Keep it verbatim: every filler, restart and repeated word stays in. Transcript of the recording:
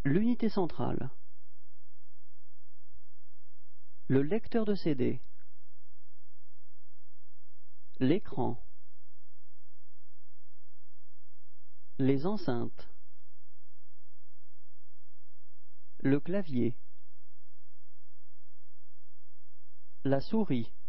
L'unité centrale. Le lecteur de C D. L'écran. Les enceintes. Le clavier. La souris.